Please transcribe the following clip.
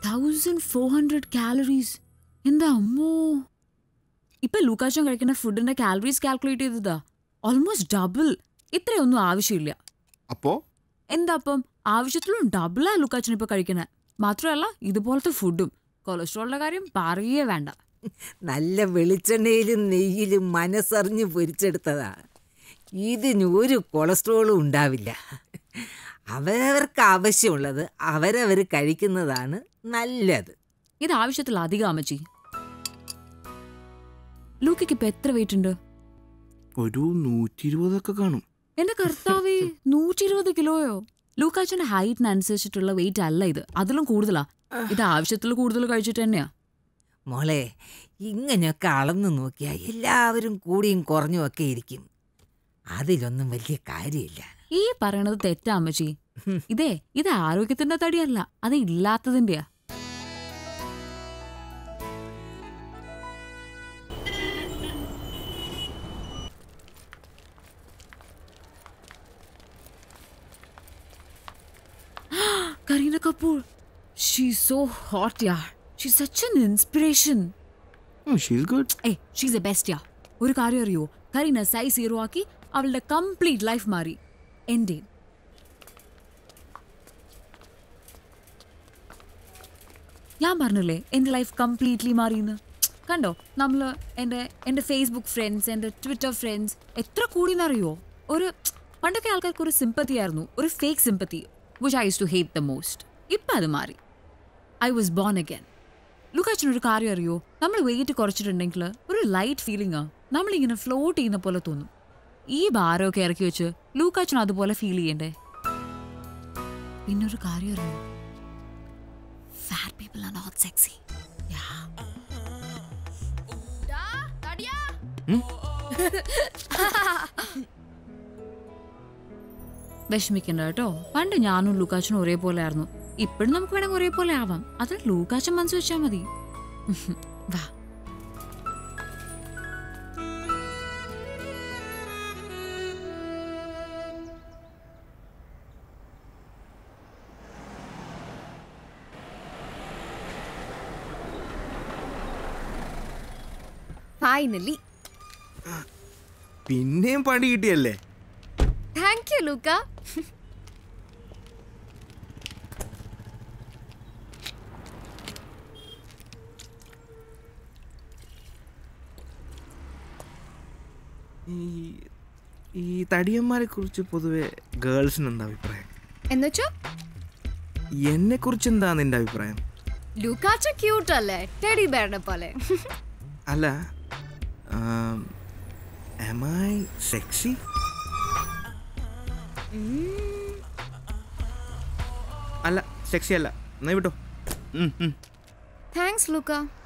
1400 calories. എന്താ അമ്മോ! ഇപ്പൊ ലൂക്കാച്ചൻ കഴിക്കുന്ന ഫുഡിന്റെ കാലറീസ് കാൽക്കുലേറ്റ് ചെയ്തതാ. Almost double. ഇത്രയൊന്നും ആവശ്യമില്ല. അപ്പോ എന്താ അപ്പം ആവശ്യത്തിലും ഡബിളാ ലൂക്കാച്ചൻ ഇപ്പൊ കഴിക്കണേ. മാത്രമല്ല ഇതുപോലത്തെ ഫുഡും. കൊളസ്ട്രോളിന്റെ കാര്യം പറയേ വേണ്ട. നല്ല വെളിച്ചെണ്ണയിലും നെയ്യിലും മനസ്സറിഞ്ഞ് പൊരിച്ചെടുത്തതാ. ഇതിന് ഒരു കൊളസ്ട്രോളും ഉണ്ടാവില്ല. അവരവർക്ക് ആവശ്യമുള്ളത് അവരവർ കഴിക്കുന്നതാണ് നല്ലത്. ഇത് ആവശ്യത്തിലധികം അമ്മച്ചി. ലൂക്കയ്ക്ക് ഇപ്പൊ എത്ര വെയിറ്റ് ഉണ്ട്? ഒരു 120 കാണും. എന്റെ കർത്താവേ, 120 കിലോയോ? ലൂക്കാച്ചന്റെ ഹൈറ്റിനനുസരിച്ചിട്ടുള്ള വെയിറ്റ് അല്ല ഇത്. അതിലും കൂടുതലാ. ഇത് ആവശ്യത്തിൽ കൂടുതൽ കഴിച്ചിട്ട് തന്നെയാ. മോളെ, ഇങ്ങനെയൊക്കെ അളന്നു നോക്കിയാൽ എല്ലാവരും കൂടിയും കുറഞ്ഞും ഒക്കെ ഇരിക്കും. അതിലൊന്നും വലിയ കാര്യമില്ല. ഈ പറയണത് തെറ്റാ അമ്മച്ചി. ഇത് ആരോഗ്യത്തിന്റെ തടിയല്ല, അത് ഇല്ലാത്തതിന്റെയാ. Kareena Kapoor, she's so hot, yaar. She's such an inspiration. Oh, she's good. Hey, she's the best, yaar. ഒരു കാര്യം അറിയോ? കരീന സൈസ് 0 ആക്കി അവളുടെ കംപ്ലീറ്റ് ലൈഫ് മാറി. എൻ്റെ ഞാൻ പറഞ്ഞില്ലേ എൻ്റെ ലൈഫ് കംപ്ലീറ്റ്ലി മാറിയെന്ന്. കണ്ടോ, നമ്മൾ എൻ്റെ ഫേസ്ബുക്ക് ഫ്രണ്ട്സ്, എൻ്റെ ട്വിറ്റർ ഫ്രണ്ട്സ് എത്ര കൂടിയെന്നറിയോ? പണ്ടൊക്കെ ആൾക്കാർക്ക് ഒരു സിമ്പത്തി ആയിരുന്നു, ഒരു fake sympathy, which I used to hate the most. ഇപ്പം അത് മാറി. I was born again. ലൂക്കാച്ചനൊരു കാര്യം അറിയോ? നമ്മൾ വെയിറ്റ് കുറച്ചിട്ടുണ്ടെങ്കിൽ ഒരു ലൈറ്റ് ഫീലിംഗാ. നമ്മളിങ്ങനെ ഫ്ലോട്ട് ചെയ്യുന്ന പോലെ തോന്നും. ഈ ഭാരമൊക്കെ ഇറക്കി വെച്ച് ലൂക്കാച്ചൻ അതുപോലെ ഫീൽ ചെയ്യണ്ടേ? പിന്നൊരു കാര്യം അറിയോ? Fat people are not sexy. Yeah. വിഷമിക്കണ്ട കേട്ടോ. പണ്ട് ഞാനും ലൂക്കാച്ചനും ഒരേപോലെ ആയിരുന്നു. ഇപ്പോഴും നമുക്ക് വേണമെങ്കിൽ ഒരേപോലെ ആവാം. അത് ലൂക്കാച്ചൻ മനസ്സ് വെച്ചാൽ മതി. വാ. ഫൈനലി പിന്നെയും പണി കിട്ടിയല്ലേ? Thank you Luca. ഈ തടിയന്മാരെ കുറിച്ച് പൊതുവെ ഗേൾസിന് എന്താ അഭിപ്രായം? എന്നുവെച്ചോ? എന്നെ കുറിച്ച് എന്താ നിന്റെ അഭിപ്രായം? ലൂക്കാച്ച ക്യൂട്ട് അല്ലേ, ടെഡി ബെയറിനെ പോലെ. അല്ല, am I sexy? അല്ല, സെക്സി അല്ല. എന്നാ വിട്ടോ. താങ്ക്സ് ലൂക്ക.